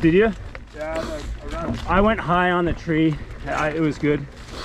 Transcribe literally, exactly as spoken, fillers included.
Did you? Yeah, the, around. I went high on the tree. I, it was good.